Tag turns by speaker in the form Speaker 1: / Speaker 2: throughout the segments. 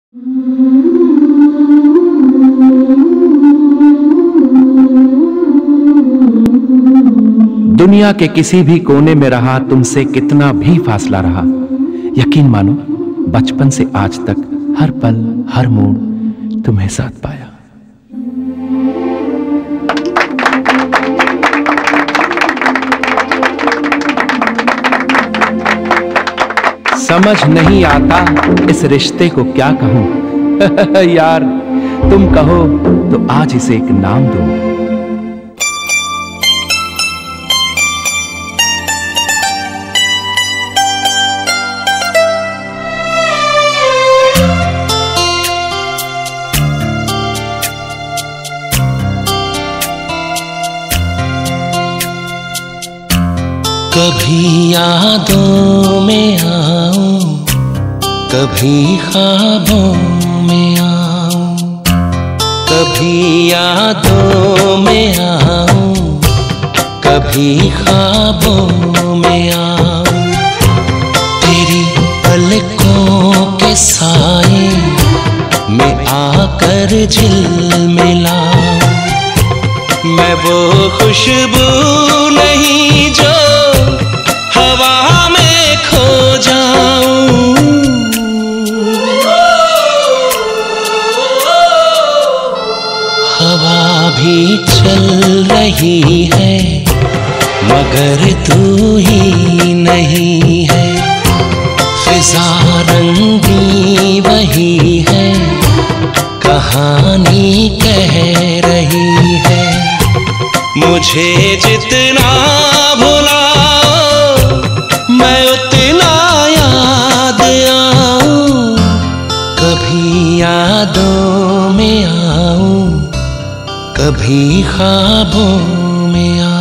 Speaker 1: दुनिया के किसी भी कोने में रहा, तुमसे कितना भी फासला रहा, यकीन मानो बचपन से आज तक हर पल हर मोड़ तुम्हें साथ पाया। समझ नहीं आता इस रिश्ते को क्या कहूं यार तुम कहो तो आज इसे एक नाम दो।
Speaker 2: कभी यादों में आऊं, कभी ख्वाबों में आऊं, कभी यादों में आऊं, कभी ख्वाबों में आऊं। तेरी पलकों के साए में आकर झिलमिलाऊं। मैं वो खुशबू नहीं जो हवा में खो जाऊं। हवा भी चल रही है मगर तू ही नहीं है। फिजा रंगी वही है, कहानी कह रही है। मुझे जितना भुलाओ मैं उतना याद आऊं। कभी यादों में आऊं, कभी ख्वाबों में आऊं।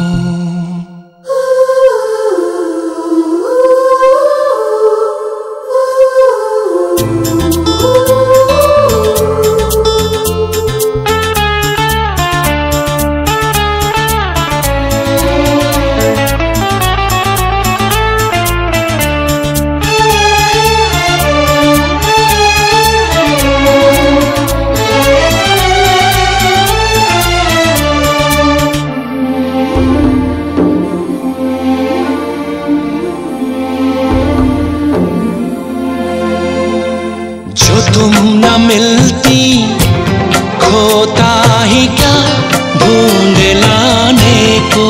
Speaker 2: तुम न मिलती खोता ही क्या ढूंढ लाने को।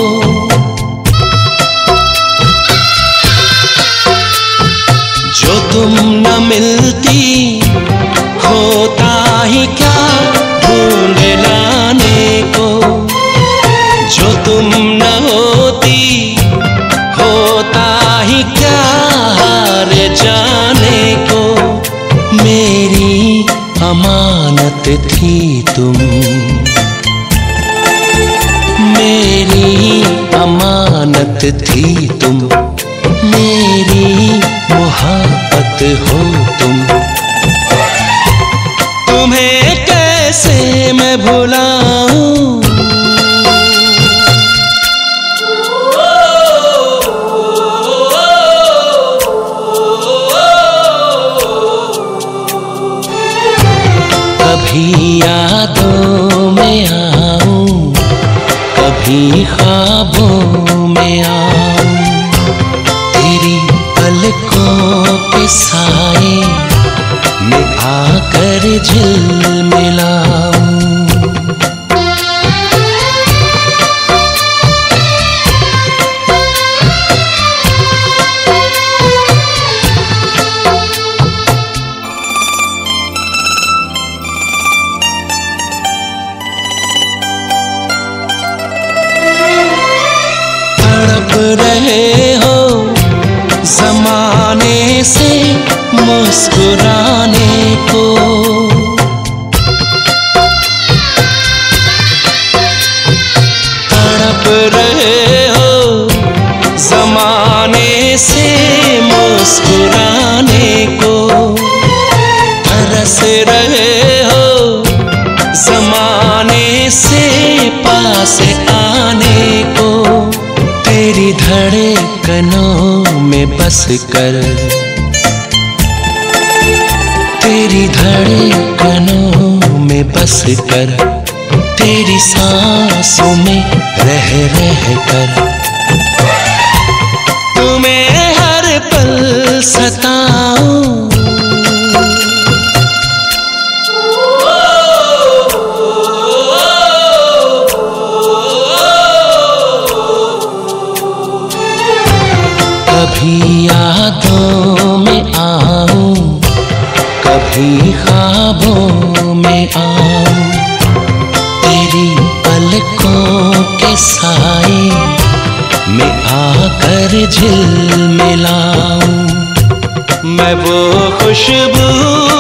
Speaker 2: जो तुम न मिलती खोता ही क्या ढूंढ लाने को। जो तुम न होती होता ही क्या हार जाने को। मेरी अमानत थी तुम, मेरी अमानत थी तुम, मेरी मोहब्बत हो तुम। तुम्हें कैसे मैं भुलाऊं। कभी यादों में आऊं, कभी ख्वाबों में आऊं। तेरी पलकों के साए में आकर झिलमिलाऊं। रहे हो जमाने से मुस्कुराने को। तड़प रहे हो जमाने से मुस्कुराने को। तरस रहे हो जमाने से पास आने को। तेरी धड़कनों में बस कर, तेरी धड़कनों में बस कर, तेरी सांसों में रह रह कर, तुम्हें हर पल सताऊं। कभी यादों में आऊं, कभी ख्वाबों में आऊं, तेरी पलकों के साए में आकर झिलमिलाऊं। मैं वो खुशबू